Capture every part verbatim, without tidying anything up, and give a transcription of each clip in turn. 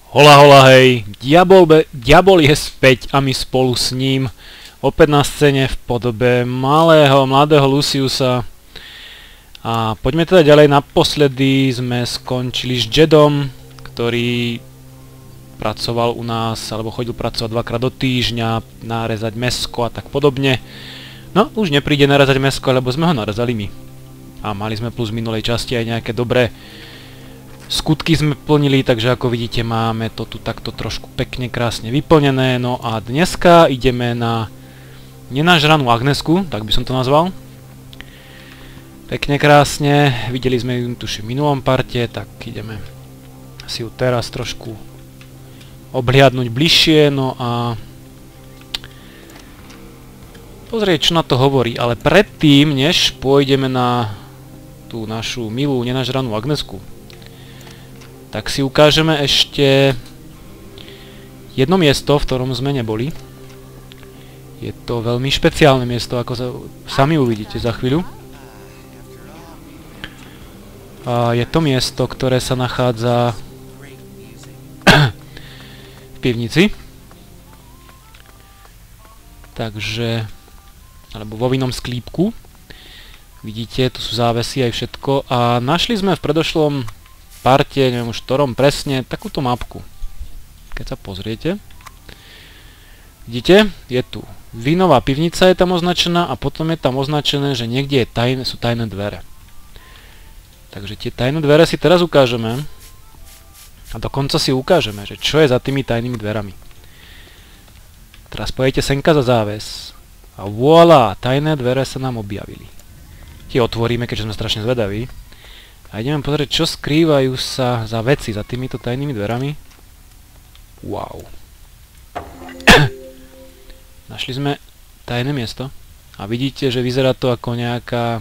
Hola, hola, hej, Diabol, be, Diabol je späť a my spolu s ním opäť na scéne v podobe malého, mladého Luciusa. A poďme teda ďalej, naposledy sme skončili s Jedom, ktorý pracoval u nás, alebo chodil pracovať dvakrát do týždňa, narezať mäsko a tak podobne. No, už nepríde narezať mäsko, lebo sme ho narezali my. A mali sme plus v minulej časti aj nejaké dobré skutky sme plnili, takže ako vidíte máme to tu takto trošku pekne, krásne vyplnené. No a dneska ideme na nenažranú Agnesku, tak by som to nazval. Pekne, krásne, videli sme ju tuším v minulom parte, tak ideme si ju teraz trošku obhliadnúť bližšie, no a pozrieť, čo na to hovorí. Ale predtým, než pôjdeme na tú našu milú nenažranú Agnesku, tak si ukážeme ešte jedno miesto, v ktorom sme neboli. Je to veľmi špeciálne miesto, ako sa sami uvidíte za chvíľu. A je to miesto, ktoré sa nachádza v pivnici. Takže, alebo vo vinnom sklípku. Vidíte, tu sú závesy aj všetko. A našli sme v predošlom parte, neviem už ktorom presne, takúto mapku. Keď sa pozriete, vidíte, je tu vínová pivnica, je tam označená a potom je tam označené, že niekde je tajné, sú tajné dvere. Takže tie tajné dvere si teraz ukážeme a dokonca si ukážeme, že čo je za tými tajnými dverami. Teraz pojete senka za záves a voilà, tajné dvere sa nám objavili. Tie otvoríme, keďže sme strašne zvedaví. A ideme pozrieť, čo skrývajú sa za veci, za týmito tajnými dverami. Wow. Našli sme tajné miesto. A vidíte, že vyzerá to ako nejaká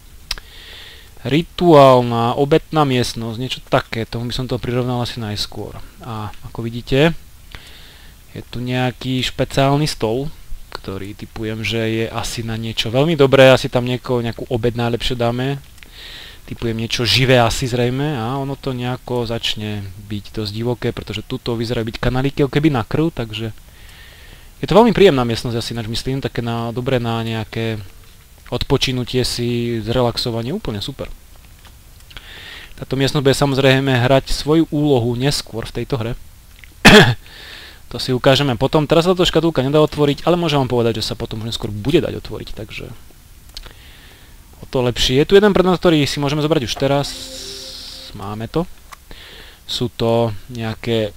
rituálna, obetná miestnosť. Niečo také, tomu by som to prirovnal asi najskôr. A ako vidíte, je tu nejaký špeciálny stôl, ktorý typujem, že je asi na niečo veľmi dobré. Asi tam nieko, nejakú obed najlepšie dáme. Typujem niečo živé asi zrejme a ono to nejako začne byť dosť divoké, pretože tuto vyzerajú byť kanalíky ako keby na krv, takže je to veľmi príjemná miestnosť, asi ináč myslím, také na, dobré na nejaké odpočinutie si, zrelaxovanie, úplne super. Táto miestnosť bude samozrejme hrať svoju úlohu neskôr v tejto hre. To si ukážeme potom. Teraz sa to škatulka nedá otvoriť, ale môžem vám povedať, že sa potom neskôr bude dať otvoriť, takže o to lepšie. Je tu jeden predmet, ktorý si môžeme zobrať už teraz. Máme to. Sú to nejaké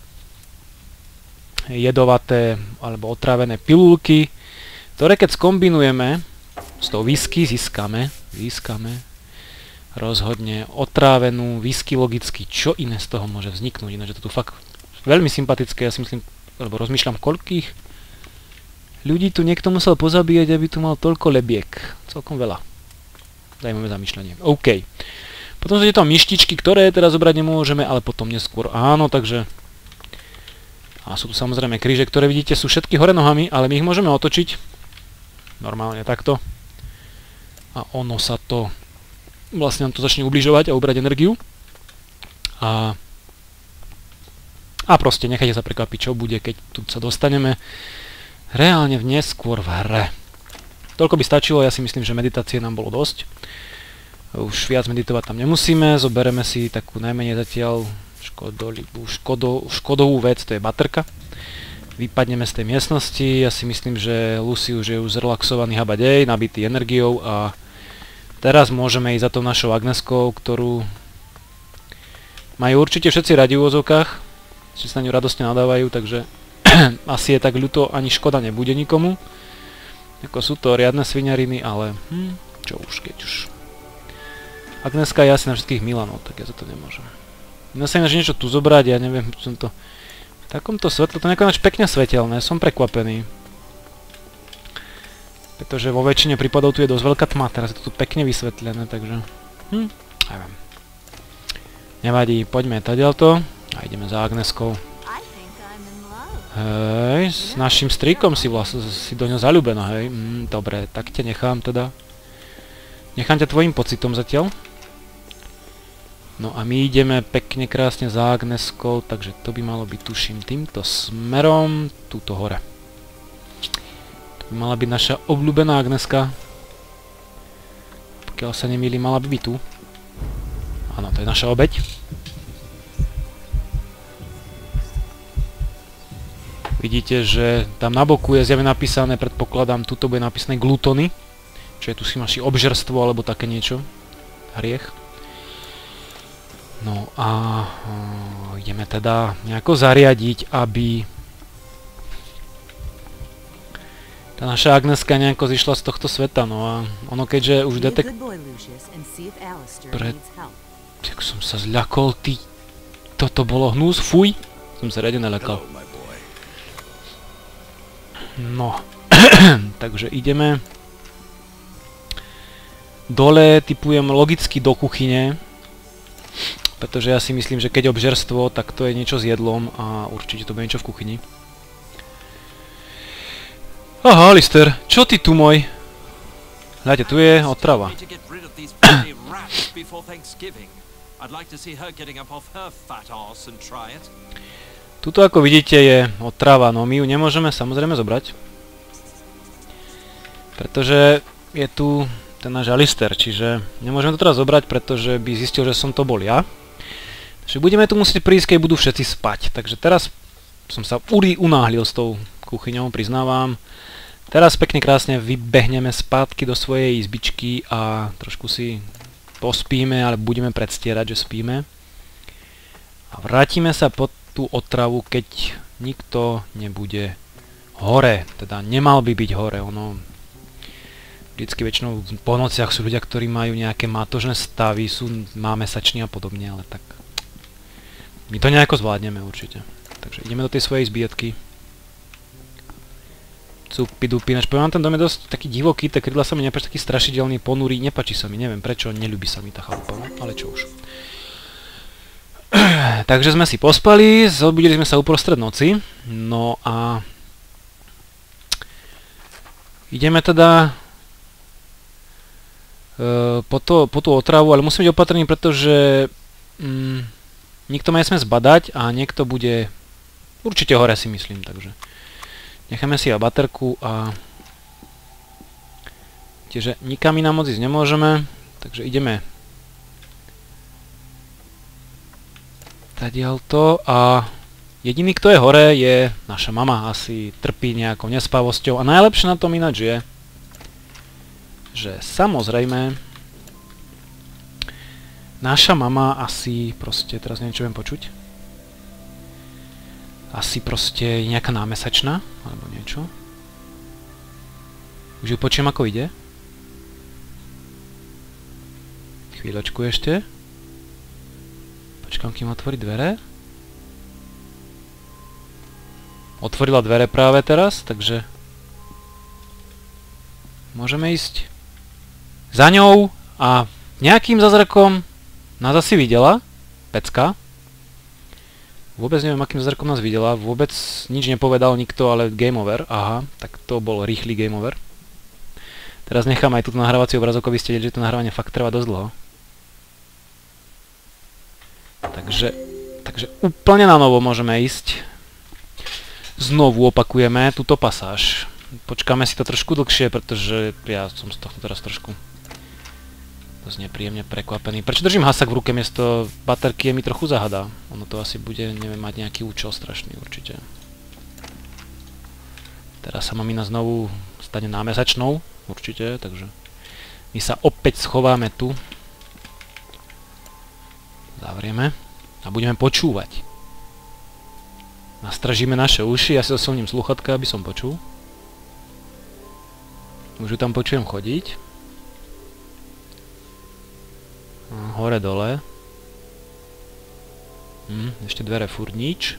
jedovaté alebo otrávené pilulky, ktoré keď skombinujeme s tou whisky, získame, získame rozhodne otrávenú whisky logicky. Čo iné z toho môže vzniknúť? Ináč je to tu fakt veľmi sympatické. Ja si myslím, alebo rozmýšľam, koľkých ľudí tu niekto musel pozabíjať, aby tu mal toľko lebiek. Celkom veľa. Zajímavé zamýšľanie. OK. Potom sú tieto myštičky, ktoré teraz zobrať nemôžeme, ale potom neskôr áno, takže a sú tu samozrejme kríže, ktoré vidíte, sú všetky hore nohami, ale my ich môžeme otočiť normálne takto. A ono sa to vlastne nám to začne ubližovať a ubrať energiu. A a proste nechajte sa prekvapiť, čo bude, keď tu sa dostaneme reálne v neskôr v hre. Toľko by stačilo, ja si myslím, že meditácie nám bolo dosť. Už viac meditovať tam nemusíme, zobereme si takú najmenej zatiaľ škodolivú, škodo, škodovú vec, to je baterka. Vypadneme z tej miestnosti, ja si myslím, že Lucy už je už zrelaxovaný habadej, nabitý energiou a teraz môžeme ísť za tou našou Agneskou, ktorú majú určite všetci radi v úvodzovkách, že sa na ňu radostne nadávajú, takže asi je tak ľúto, ani škoda nebude nikomu. Ako sú to riadne sviňariny, ale hm, čo už, keď už. Agneska je asi na všetkých Milanov, tak ja za to nemôžem. Mňa sa ináč niečo tu zobrať, ja neviem, som to v takomto svetle, to nejako pekne svetelné, som prekvapený. Pretože vo väčšine prípadov tu je dosť veľká tma, teraz je to tu pekne vysvetlené, takže hm, neviem. Nevadí, poďme tadiaľto a ideme za Agneskou. Hej, s našim strikom si vlastne si do ňo zaľúbená, hej. Mm, dobre, tak ťa nechám teda. Nechám ťa tvojim pocitom zatiaľ. No a my ideme pekne krásne za Agneskou, takže to by malo byť, tuším, týmto smerom, túto hore. To by mala byť naša obľúbená Agneska. Pokiaľ sa nemýlim, mala by byť tu. Áno, to je naša obeť. Vidíte, že tam na boku je zjavne napísané, predpokladám, tuto bude napísané glutony, čo je tu si naši obžerstvo alebo také niečo. Hriech. No a uh, ideme teda nejako zariadiť, aby tá naša Agneska nejako zišla z tohto sveta. No a ono keďže už detek... Pred... Tak som sa zľakol, ty... Toto bolo hnus, fuj! Som sa riadne nelekal. No, takže ideme dole, typujem logicky do kuchyne, pretože ja si myslím, že keď obžerstvo, tak to je niečo s jedlom a určite to bude niečo v kuchyni. Aha, Alistair, čo ty tu môj? Hľadte, tu je otrava. Tuto, ako vidíte, je otrava, no my ju nemôžeme samozrejme zobrať. Pretože je tu ten náš Alistair, čiže nemôžeme to teraz zobrať, pretože by zistil, že som to bol ja. Takže budeme tu musieť prísť, keď budú všetci spať. Takže teraz som sa unáhlil s tou kuchyňou, priznávam. Teraz pekne krásne vybehneme spátky do svojej izbičky a trošku si pospíme, ale budeme predstierať, že spíme. A vrátime sa pod tú otravu, keď nikto nebude hore. Teda nemal by byť hore. Ono vždycky väčšinou po nociach sú ľudia, ktorí majú nejaké mátožné stavy, sú mámesační a podobne, ale tak my to nejako zvládneme určite. Takže ideme do tej svojej zbietky. Cupy, dupy, naš poviem, ten dom je dosť taký divoký, tie krydla sa mi nepáči, taký strašidelný, ponurý, nepáči sa mi, neviem prečo, neľúbi sa mi tá chalupa, no, ale čo už. Takže sme si pospali, zobudili sme sa uprostred noci, no a ideme teda uh, po, to, po tú otravu, ale musím byť opatrný, pretože mm, nikto ma nesmie zbadať a niekto bude určite hore, si myslím, takže necháme si aj baterku a tieže nikam inám moc ísť nemôžeme, takže ideme tadiaľto a jediný, kto je hore, je naša mama. Asi trpí nejakou nespavosťou a najlepšie na tom ináč je, že samozrejme naša mama asi proste, teraz neviem, čo viem počuť, asi proste nejaká námesačná alebo niečo. Už ju počujem, ako ide. Chvíľočku ešte. Počkám, kým otvorí dvere. Otvorila dvere práve teraz, takže môžeme ísť za ňou a nejakým zázrakom nás asi videla. Pecka. Vôbec neviem, akým zázrakom nás videla. Vôbec nič nepovedal nikto, ale game over. Aha, tak to bol rýchly game over. Teraz nechám aj túto nahrávací obrazok, aby ste videli, že to nahrávanie fakt trvá dosť dlho. Takže, takže úplne na novo môžeme ísť. Znovu opakujeme túto pasáž. Počkáme si to trošku dlhšie, pretože ja som z toho teraz trošku dosť nepríjemne prekvapený. Prečo držím hasak v ruke miesto baterky, je mi trochu zahada. Ono to asi bude, neviem, mať nejaký účel strašný určite. Teraz sa mamina znovu stane námesačnou, určite, takže my sa opäť schováme tu. Zavrieme a budeme počúvať. Nastražíme naše uši, ja si osilním sluchatka, aby som počul. Už ju tam počujem chodiť. Hore, dole. Hm, ešte dvere furt nič.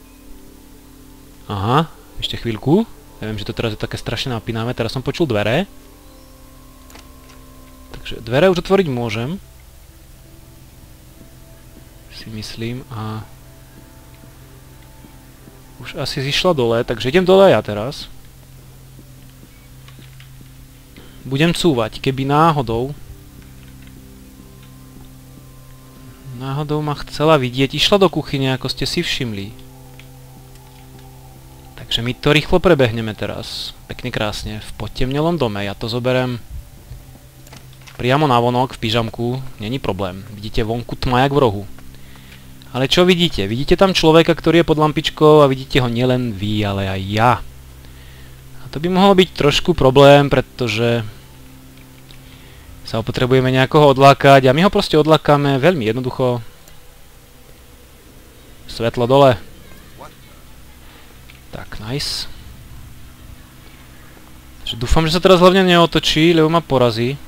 Aha, ešte chvíľku. Ja viem, že to teraz je také strašne napínavé, teraz som počul dvere. Takže dvere už otvoriť môžem. Si myslím a už asi zišla dole, takže idem dole ja teraz. Budem cúvať, keby náhodou doma chcela vidieť. Išla do kuchyne, ako ste si všimli. Takže my to rýchlo prebehneme teraz. Pekne krásne. V potemnelom dome. Ja to zoberiem priamo na vonok, v pyžamku. Není problém. Vidíte vonku tma jak v rohu. Ale čo vidíte? Vidíte tam človeka, ktorý je pod lampičkou a vidíte ho nielen vy, ale aj ja. A to by mohol byť trošku problém, pretože sa ho potrebujeme nejakoho odlákať a my ho proste odlákame veľmi jednoducho. Svetlo dole. Tak, nice. Takže dúfam, že sa teraz hlavne neotočí, lebo ma porazí.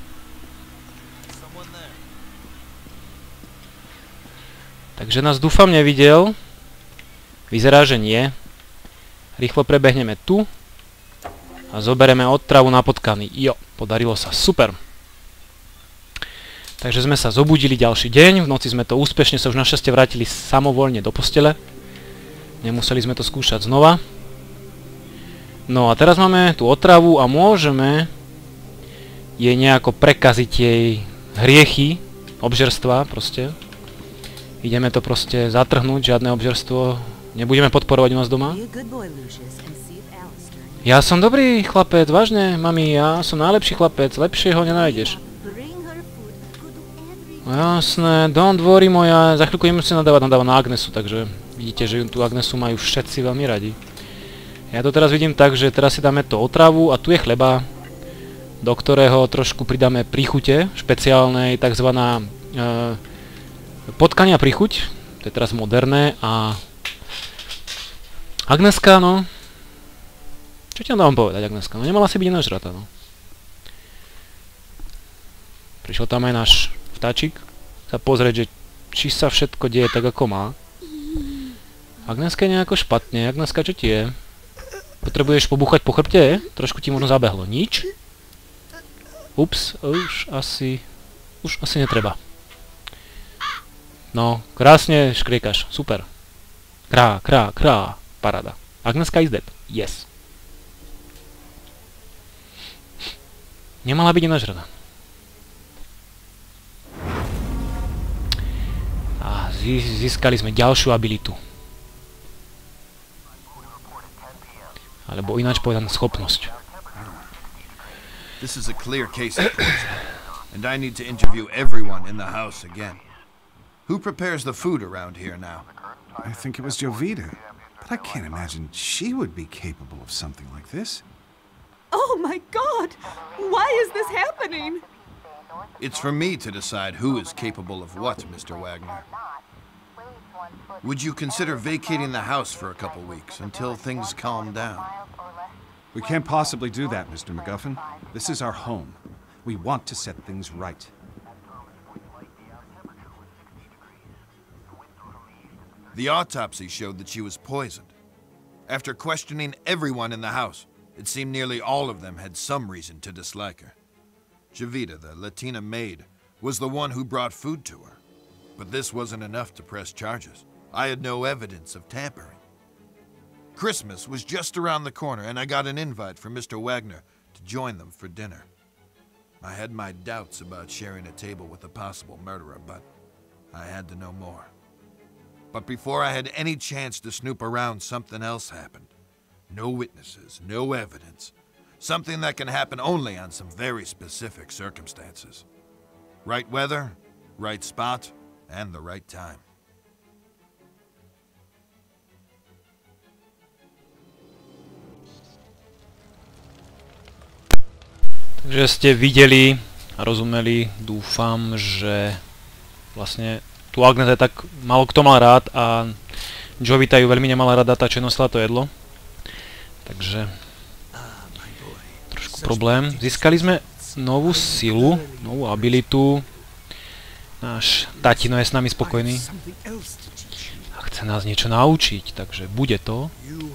Takže nás dúfam nevidel. Vyzerá, že nie. Rýchlo prebehneme tu. A zobereme otravu na potkany. Jo, podarilo sa. Super. Takže sme sa zobudili ďalší deň. V noci sme to úspešne sa už našťastie vrátili samovoľne do postele. Nemuseli sme to skúšať znova. No a teraz máme tú otravu a môžeme jej nejako prekaziť jej hriechy, obžerstva proste. Ideme to proste zatrhnúť, žiadne obžerstvo. Nebudeme podporovať u nás doma. Ja som dobrý chlapec, vážne, mami, ja som najlepší chlapec, lepšieho nenájdeš. No jasné, don't worry moja, za chvíľku nemusím nadávať, nadávať na Agnesu, takže vidíte, že tú Agnesu majú všetci veľmi radi. Ja to teraz vidím tak, že teraz si dáme to otravu a tu je chleba, do ktorého trošku pridáme príchute, špeciálnej, takzvaná e, potkania príchuť, to je teraz moderné a Agneska, no, čo ti mám povedať, Agneska, no nemala si byť nažratá, no. Prišiel tam aj náš vtáčik sa pozrieť, že či sa všetko deje tak, ako má. Agneska je nejako špatne, Agneska, čo ti je? Potrebuješ pobúchať po chrbte? Trošku ti možno zabehlo, nič? Ups, už asi, už asi netreba. No, krásne škriekaš, super. Krá, krá, krá, paráda. Agneska is dead, yes. Nemala byť nažraná. A získali sme ďalšiu abilitu. Alebo ináč povedané schopnosť. This is a clear case of poison, and I need to interview everyone in the house again. Who prepares the food around here now? I think it was Jovita, but I can't imagine she would be capable of something like this. Oh my God! Why is this happening? It's for me to decide who is capable of what, Mister Wagner. Would you consider vacating the house for a couple weeks until things calm down? We can't possibly do that, Mister MacGuffin. This is our home. We want to set things right. The autopsy showed that she was poisoned. After questioning everyone in the house, it seemed nearly all of them had some reason to dislike her. Jovita, the Latina maid, was the one who brought food to her. But this wasn't enough to press charges. I had no evidence of tampering. Christmas was just around the corner, and I got an invite from Mister Wagner to join them for dinner. I had my doubts about sharing a table with a possible murderer, but I had to know more. But before I had any chance to snoop around, something else happened. No witnesses, no evidence. Something that can happen only on some very specific circumstances. Right weather, right spot, and the right time. Takže ste videli a rozumeli, dúfam, že vlastne tu Agnes je tak málo kto mal rád a Jovita ju veľmi nemala rada, tá čo nosila to jedlo. Takže trošku problém. Získali sme novú silu, novú abilitu. Náš tatino je s nami spokojný a chce nás niečo naučiť, takže bude to.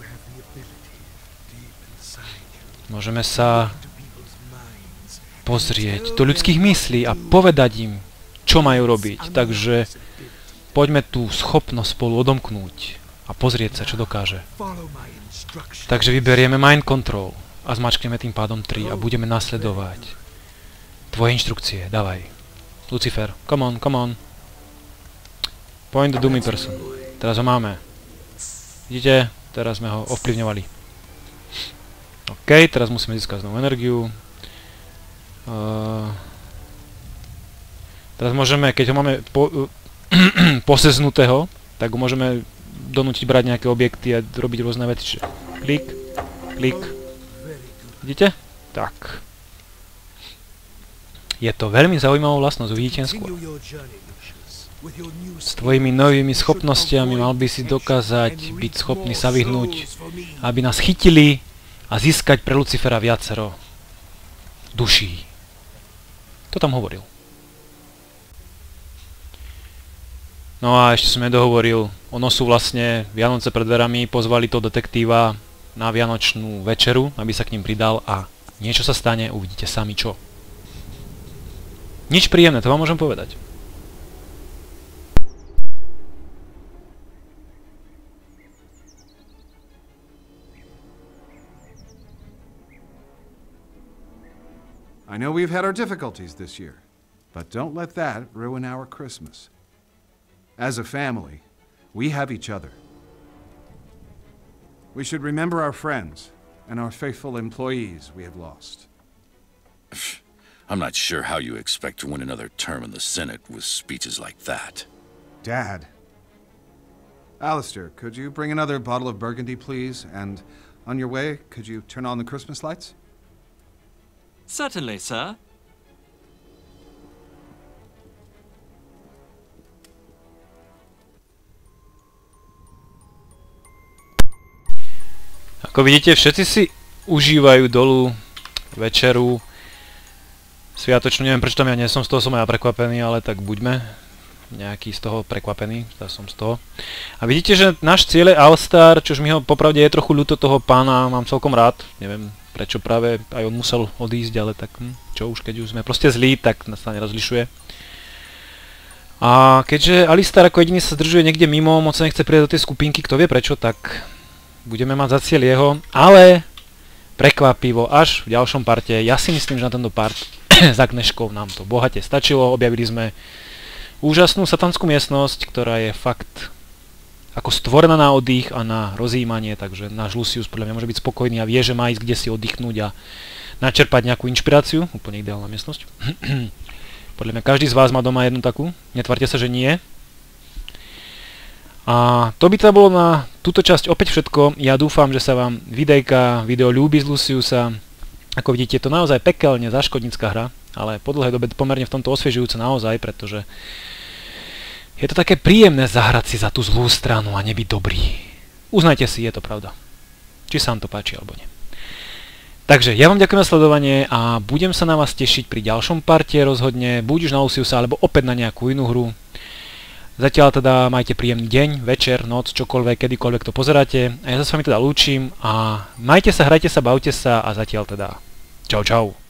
Môžeme sa pozrieť do ľudských myslí a povedať im, čo majú robiť. Takže poďme tú schopnosť spolu odomknúť a pozrieť sa, čo dokáže. Takže vyberieme Mind Control a zmačkneme tým pádom tri a budeme nasledovať tvoje inštrukcie. Dávaj. Lucifer, come on, come on. Point the dummy person. Teraz ho máme. Vidíte? Teraz sme ho ovplyvňovali. OK, teraz musíme získať znovu energiu. Uh, teraz môžeme, keď ho máme po, uh, poseznutého, tak ho môžeme donútiť brať nejaké objekty a robiť rôzne veci. Klik, klik. Vidíte? Tak. Je to veľmi zaujímavá vlastnosť, uvidíte skôr. S tvojimi novými schopnostiami mal by si dokázať byť schopný sa vyhnúť, aby nás chytili a získať pre Lucifera viacero duší. To tam hovoril. No a ešte som nedohovoril, ono sú vlastne Vianoce pred dverami, pozvali to detektíva na vianočnú večeru, aby sa k ním pridal a niečo sa stane, uvidíte sami čo. Nič príjemné, to vám môžem povedať. I know we've had our difficulties this year, but don't let that ruin our Christmas. As a family, we have each other. We should remember our friends and our faithful employees we have lost. I'm not sure how you expect to win another term in the Senate with speeches like that. Dad. Alistair, could you bring another bottle of Burgundy, please? And on your way, could you turn on the Christmas lights? Certainly, sir. Ako vidíte, všetci si užívajú dolu večeru sviatočnú. Neviem, prečo tam ja nie som z toho, som ja prekvapený, ale tak buďme nejaký z toho prekvapený, ja som z toho. A vidíte, že náš cieľ je Alstar, čož mi ho popravde je trochu ľúto toho pána, mám celkom rád, neviem prečo práve aj on musel odísť, ale tak hm, čo už, keď už sme proste zlí, tak nás sa nerozlišuje. A keďže Alistair ako jediný sa zdržuje niekde mimo, moc sa nechce prijať do tej skupinky, kto vie prečo, tak budeme mať za cieľ jeho, ale prekvapivo až v ďalšom parte. Ja si myslím, že na tento part za Kneškou nám to bohate stačilo, objavili sme úžasnú satanskú miestnosť, ktorá je fakt ako stvorená na oddych a na rozjímanie, takže náš Lucius podľa mňa môže byť spokojný a vie, že má ísť kde si oddychnúť a načerpať nejakú inšpiráciu. Úplne ideálna miestnosť. Podľa mňa každý z vás má doma jednu takú. Netvárte sa, že nie. A to by teda bolo na túto časť opäť všetko. Ja dúfam, že sa vám videjka, video ľúbi z Luciusa. Ako vidíte, je to naozaj pekelne záškodnícka hra, ale po dlhej dobe pomerne v tomto osviežujúce naozaj, pretože je to také príjemné zahrať si za tú zlú stranu a nebyť dobrý. Uznajte si, je to pravda. Či sa vám to páči, alebo nie. Takže ja vám ďakujem za sledovanie a budem sa na vás tešiť pri ďalšom parte rozhodne, buď už na Luciusa, alebo opäť na nejakú inú hru. Zatiaľ teda majte príjemný deň, večer, noc, čokoľvek, kedykoľvek to pozeráte. A ja sa s vami teda lúčim a majte sa, hrajte sa, bavte sa a zatiaľ teda čau čau.